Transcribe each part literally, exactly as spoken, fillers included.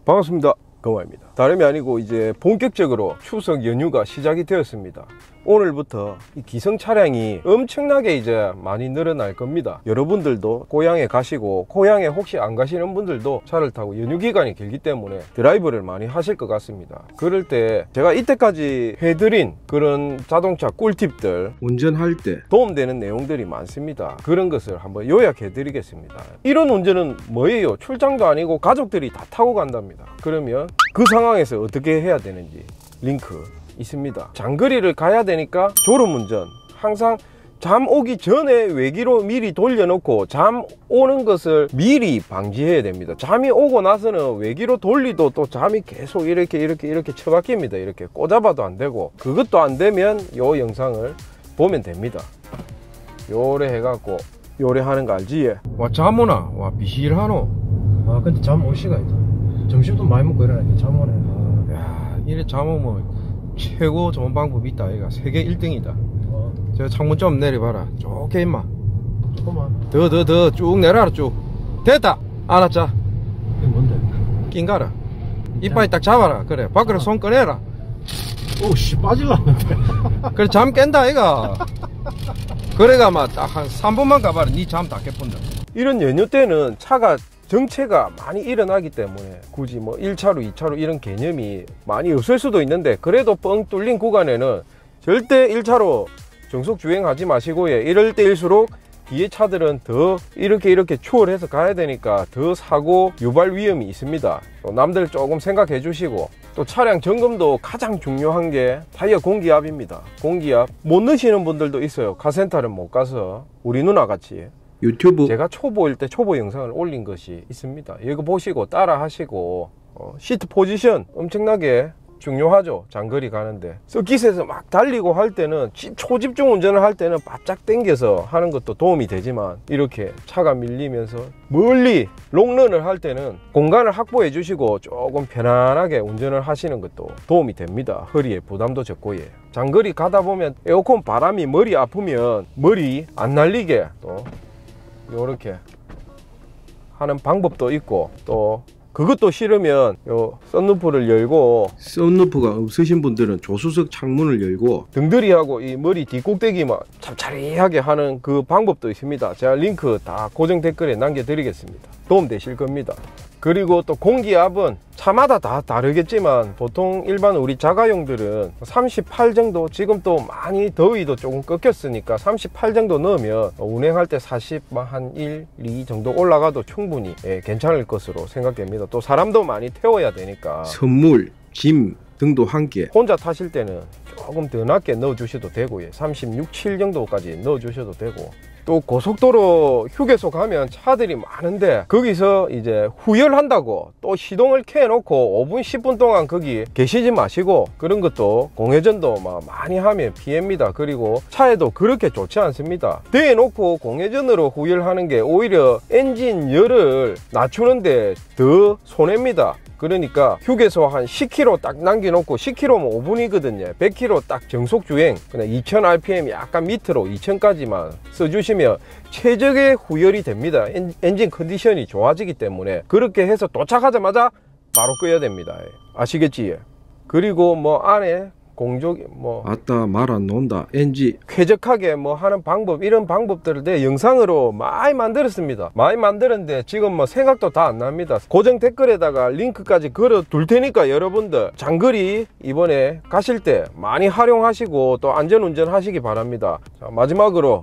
반갑습니다. 금화입니다. 다름이 아니고 이제 본격적으로 추석 연휴가 시작이 되었습니다. 오늘부터 이 기성 차량이 엄청나게 이제 많이 늘어날 겁니다. 여러분들도 고향에 가시고 고향에 혹시 안 가시는 분들도 차를 타고 연휴 기간이 길기 때문에 드라이브를 많이 하실 것 같습니다. 그럴 때 제가 이때까지 해드린 그런 자동차 꿀팁들, 운전할 때 도움되는 내용들이 많습니다. 그런 것을 한번 요약해 드리겠습니다. 이런 운전은 뭐예요? 출장도 아니고 가족들이 다 타고 간답니다. 그러면 그 상황에서 어떻게 해야 되는지 링크 있습니다. 장거리를 가야 되니까 졸음운전, 항상 잠 오기 전에 외기로 미리 돌려놓고 잠 오는 것을 미리 방지해야 됩니다. 잠이 오고 나서는 외기로 돌리도 또 잠이 계속 이렇게 이렇게 이렇게 처박힙니다. 이렇게 꽂아봐도 안 되고, 그것도 안 되면 요 영상을 보면 됩니다. 요래 해갖고 요래 하는 거 알지? 와 잠 오나? 와 비실하노? 아 근데 잠 올 시간 있다. 점심도 많이 먹고 일어나니까 잠 오네. 아. 야 이래 잠 오면 최고 좋은 방법이 있다. 얘가 세계 일 등이다. 어. 저 창문 좀 내려봐라. 좋게 임마. 조금만. 더 더 더 쭉 내려라 쭉. 됐다. 알았자. 이게 뭔데? 낑가라. 이빨이 딱 잡아라. 그래 밖으로 손 꺼내라. 오씨 빠질라는데. 그래 잠 깬다 얘가. 그래가 막 딱 한 삼 분만 가봐라. 니 잠 다 깨푼다. 이런 연휴 때는 차가 정체가 많이 일어나기 때문에 굳이 뭐 일 차로 이 차로 이런 개념이 많이 없을 수도 있는데, 그래도 뻥 뚫린 구간에는 절대 일 차로 정속 주행하지 마시고, 예, 이럴 때일수록 뒤에 차들은 더 이렇게 이렇게 추월해서 가야 되니까 더 사고 유발 위험이 있습니다. 또 남들 조금 생각해 주시고, 또 차량 점검도 가장 중요한 게 타이어 공기압입니다. 공기압 못 넣으시는 분들도 있어요. 카센터를 못 가서. 우리 누나같이 유튜브 제가 초보일 때 초보 영상을 올린 것이 있습니다. 이거 보시고 따라 하시고, 어, 시트 포지션 엄청나게 중요하죠. 장거리 가는데 서킷에서 막 달리고 할 때는 초집중 운전을 할 때는 바짝 당겨서 하는 것도 도움이 되지만, 이렇게 차가 밀리면서 멀리 롱런을 할 때는 공간을 확보해 주시고 조금 편안하게 운전을 하시는 것도 도움이 됩니다. 허리에 부담도 적고. 예. 장거리 가다 보면 에어컨 바람이 머리 아프면 머리 안 날리게 또 요렇게 하는 방법도 있고, 또 그것도 싫으면 요 썬루프를 열고, 썬루프가 없으신 분들은 조수석 창문을 열고 등들이하고 이 머리 뒷꼭대기만 참차리하게 하는 그 방법도 있습니다. 제가 링크 다 고정 댓글에 남겨 드리겠습니다. 도움 되실 겁니다. 그리고 또 공기압은 차마다 다 다르겠지만 보통 일반 우리 자가용들은 삼십팔 정도, 지금 또 많이 더위도 조금 꺾였으니까 삼십팔 정도 넣으면 운행할 때 사십 한 일, 이 정도 올라가도 충분히, 예, 괜찮을 것으로 생각됩니다. 또 사람도 많이 태워야 되니까 선물, 짐 등도 함께 혼자 타실 때는 조금 더 낮게 넣어 주셔도 되고, 예, 삼십육, 칠 정도까지 넣어 주셔도 되고. 또 고속도로 휴게소 가면 차들이 많은데 거기서 이제 후열한다고 또 시동을 켜놓고 오 분, 십 분 동안 거기 계시지 마시고, 그런 것도 공회전도 막 많이 하면 피해입니다. 그리고 차에도 그렇게 좋지 않습니다. 대놓고 공회전으로 후열하는 게 오히려 엔진 열을 낮추는데 더 손해입니다. 그러니까 휴게소 한 십 킬로미터 딱 남겨놓고, 십 킬로미터면 오 분이거든요. 백 킬로미터 딱 정속주행, 그냥 이천 알피엠 약간 밑으로 이천까지만 써주시면 최적의 후열이 됩니다. 엔, 엔진 컨디션이 좋아지기 때문에 그렇게 해서 도착하자마자 바로 끄야 됩니다. 아시겠지? 그리고 뭐 안에 공조 뭐 아따 말 안 논다 엔진 쾌적하게 뭐 하는 방법, 이런 방법들을 내 영상으로 많이 만들었습니다. 많이 만들었는데 지금 뭐 생각도 다 안 납니다. 고정 댓글에다가 링크까지 걸어 둘 테니까 여러분들 장거리 이번에 가실 때 많이 활용하시고 또 안전운전 하시기 바랍니다. 자, 마지막으로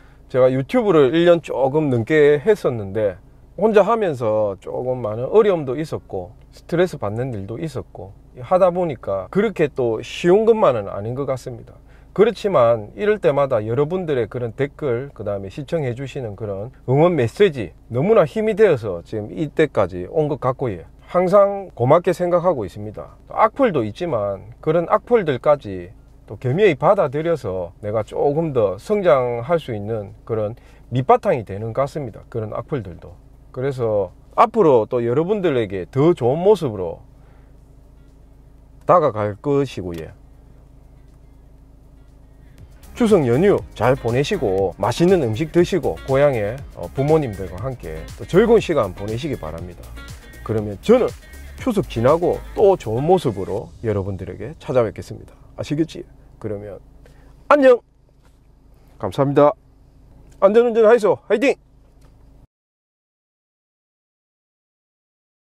제가 유튜브를 일 년 조금 넘게 했었는데 혼자 하면서 조금 많은 어려움도 있었고 스트레스 받는 일도 있었고 하다 보니까 그렇게 또 쉬운 것만은 아닌 것 같습니다. 그렇지만 이럴 때마다 여러분들의 그런 댓글, 그 다음에 시청해 주시는 그런 응원 메시지 너무나 힘이 되어서 지금 이때까지 온 것 같고, 예, 항상 고맙게 생각하고 있습니다. 악플도 있지만 그런 악플들까지 또 겸허히 받아들여서 내가 조금 더 성장할 수 있는 그런 밑바탕이 되는 것 같습니다. 그런 악플들도. 그래서 앞으로 또 여러분들에게 더 좋은 모습으로 다가갈 것이고요. 추석 연휴 잘 보내시고 맛있는 음식 드시고 고향에 부모님들과 함께 또 즐거운 시간 보내시기 바랍니다. 그러면 저는 추석 지나고 또 좋은 모습으로 여러분들에게 찾아뵙겠습니다. 아시겠지? 그러면 안녕. 감사합니다. 안전운전 하이소 화이팅!